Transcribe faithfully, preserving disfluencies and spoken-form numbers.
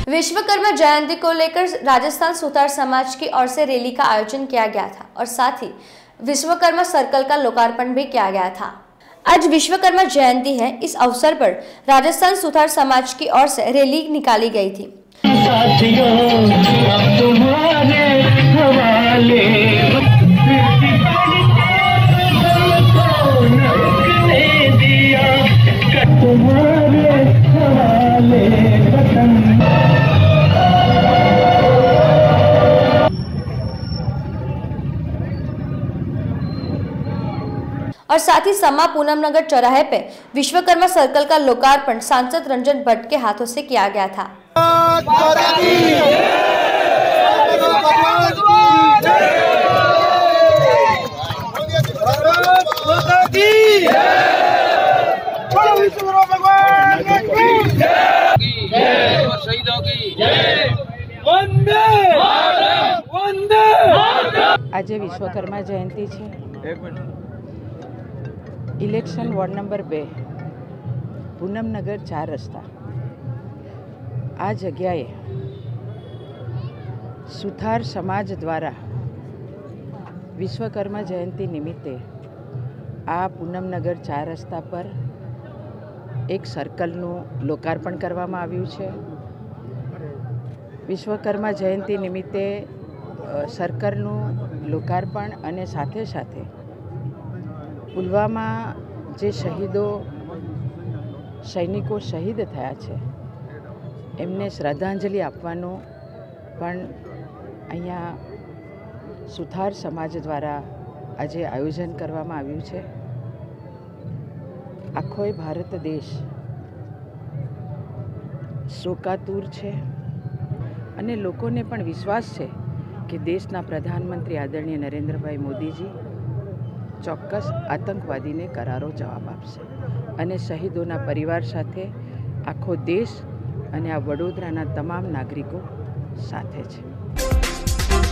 विश्वकर्मा जयंती को लेकर राजस्थान सुतार समाज की ओर से रैली का आयोजन किया गया था और साथ ही विश्वकर्मा सर्कल का लोकार्पण भी किया गया था। आज विश्वकर्मा जयंती है। इस अवसर पर राजस्थान सुतार समाज की ओर से रैली निकाली गई थी। और साथ ही समा पूनम नगर चौराहे पे विश्वकर्मा सर्कल का लोकार्पण सांसद रंजन भट्ट के हाथों से किया गया था। आज विश्वकर्मा जयंती है। इलेक्शन वॉर्ड नंबर બે પૂનમનગર ચાર રસ્તા આ જગ્યાએ સુથાર સમાજ દ્વારા વિશ્વકર્મા જયંતિ નિમિત્તે આ પૂનમનગર ચાર રસ્તા પર એક સર્કલનું લોકાર્પણ કરવામાં આવ્યું છે। વિશ્વકર્મા જયંતિ નિમિત્તે સર્કલનું લોકાર્પણ અને સાથે સાથે पुलवामा जे शहीदों सैनिकों शहीद थया छे एमने श्रद्धांजलि आपवानो पण अहींया सुथार समाज द्वारा आज आयोजन करवामां आव्युं छे। आखोय भारत देश शोकातुर छे अने लोकोने पण विश्वास छे कि देशना प्रधानमंत्री आदरणीय नरेंद्रभाई मोदीजी चौक्कस आतंकवादी ने करारो जवाब आपशे अने शहीदों परिवार साथे आखो देश अने आ वडोदराना तमाम नागरिको साथे छे।